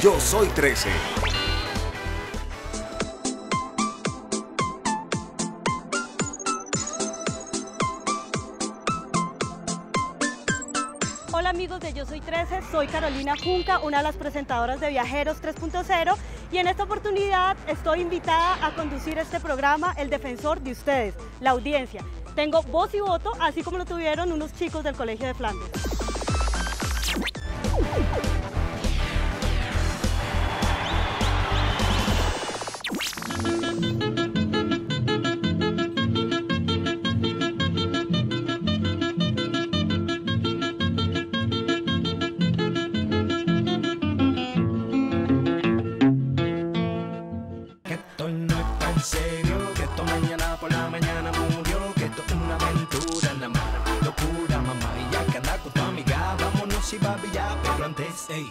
Yo Soy 13. Hola amigos de Yo Soy 13, soy Carolina Junca, una de las presentadoras de Viajeros 3.0 y en esta oportunidad estoy invitada a conducir este programa, el defensor de ustedes, la audiencia. Tengo voz y voto, así como lo tuvieron unos chicos del Colegio de Flandes. Serio, que esto mañana por la mañana murió, que esto es una aventura, nada más, locura, mamá, y ya que anda con tu amiga, vámonos y papi ya, pero antes, ey.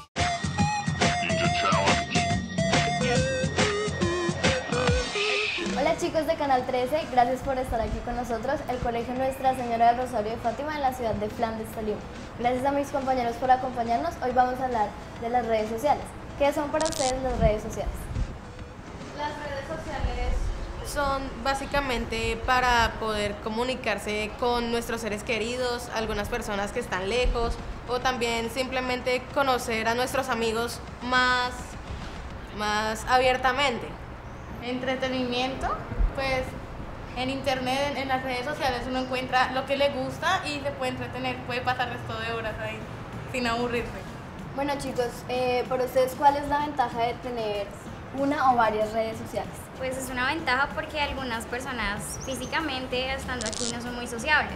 Hola chicos de Canal 13, gracias por estar aquí con nosotros, el Colegio Nuestra Señora del Rosario de Fátima en la ciudad de Flandes, Tolima. Gracias a mis compañeros por acompañarnos, hoy vamos a hablar de las redes sociales. ¿Qué son para ustedes las redes sociales? Las redes sociales son básicamente para poder comunicarse con nuestros seres queridos, algunas personas que están lejos, o también simplemente conocer a nuestros amigos más abiertamente. Entretenimiento, pues en internet, en las redes sociales uno encuentra lo que le gusta y se puede entretener, puede pasar resto de horas ahí sin aburrirse. Bueno chicos, para ustedes, ¿cuál es la ventaja de tener una o varias redes sociales? Pues es una ventaja porque algunas personas físicamente estando aquí no son muy sociables,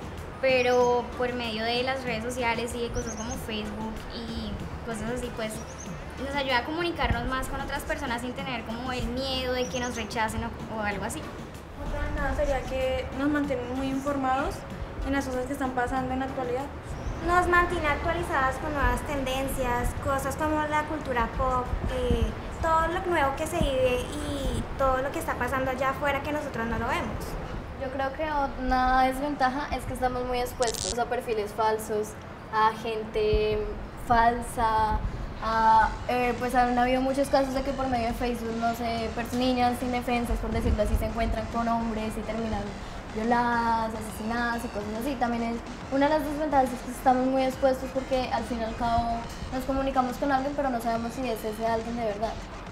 pero por medio de las redes sociales y de cosas como Facebook y cosas así, pues nos ayuda a comunicarnos más con otras personas sin tener como el miedo de que nos rechacen o algo así. Otra ventaja sería que nos mantienen muy informados en las cosas que están pasando en la actualidad. Nos mantiene actualizadas con nuevas tendencias, cosas como la cultura pop, todo lo nuevo que se vive y todo lo que está pasando allá afuera que nosotros no lo vemos. Yo creo que una desventaja es que estamos muy expuestos a perfiles falsos, a gente falsa, pues han habido muchos casos de que por medio de Facebook, no sé, niñas indefensas, por decirlo así, se encuentran con hombres y terminan violadas, asesinadas y cosas así. También es una de las desventajas es que estamos muy expuestos porque al fin y al cabo nos comunicamos con alguien pero no sabemos si es ese alguien de verdad.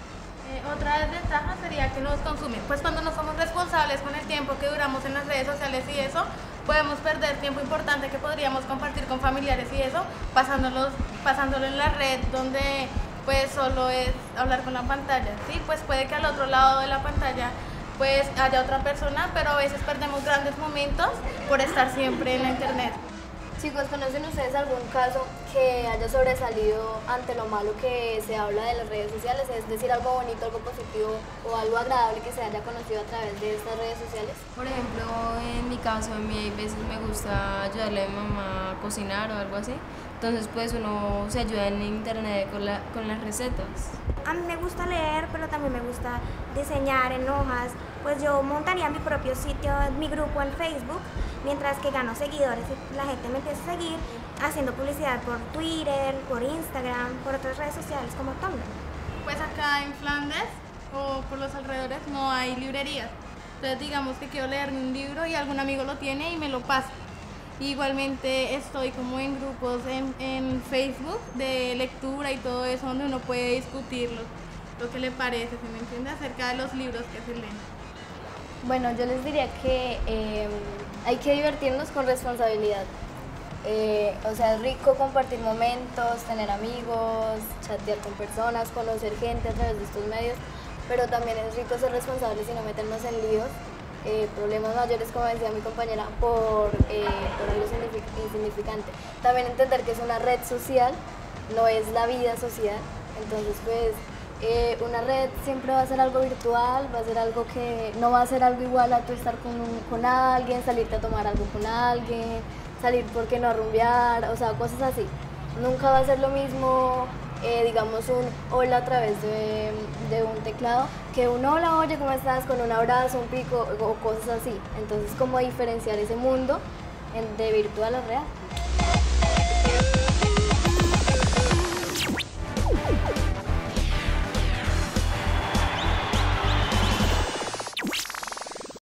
Otra desventaja sería que nos consumen, pues cuando no somos responsables con el tiempo que duramos en las redes sociales y eso, podemos perder tiempo importante que podríamos compartir con familiares y eso, pasándolo en la red donde pues solo es hablar con la pantalla, ¿sí? Pues puede que al otro lado de la pantalla pues haya otra persona, pero a veces perdemos grandes momentos por estar siempre en la internet. Chicos, ¿conocen ustedes algún caso que haya sobresalido ante lo malo que se habla de las redes sociales? Es decir, algo bonito, algo positivo o algo agradable que se haya conocido a través de estas redes sociales. Por ejemplo, en mi caso, a mí hay veces me gusta ayudarle a mi mamá a cocinar o algo así. Entonces, pues uno se ayuda en internet con las recetas. A mí me gusta leer, pero también me gusta diseñar en hojas. Pues yo montaría mi propio sitio, mi grupo en Facebook, mientras que gano seguidores y la gente me empieza a seguir haciendo publicidad por Twitter, por Instagram, por otras redes sociales como Tumblr. Pues acá en Flandes o por los alrededores no hay librerías. Entonces digamos que quiero leerme un libro y algún amigo lo tiene y me lo pasa. Igualmente estoy como en grupos en Facebook de lectura y todo eso donde uno puede discutir lo que le parece, ¿se me entiende? Acerca de los libros que se leen. Bueno, yo les diría que hay que divertirnos con responsabilidad. O sea, es rico compartir momentos, tener amigos, chatear con personas, conocer gente a través de estos medios, pero también es rico ser responsables y no meternos en líos, problemas mayores, como decía mi compañera, por algo insignificante. También entender que es una red social, no es la vida social, entonces pues una red siempre va a ser algo virtual, va a ser algo que no va a ser algo igual a tú estar con alguien, salirte a tomar algo con alguien, salir porque no a rumbear, o sea, cosas así. Nunca va a ser lo mismo, digamos, un hola a través de un teclado, que un hola, oye, ¿cómo estás? Con un abrazo, un pico o cosas así. Entonces, ¿cómo diferenciar ese mundo de virtual a real?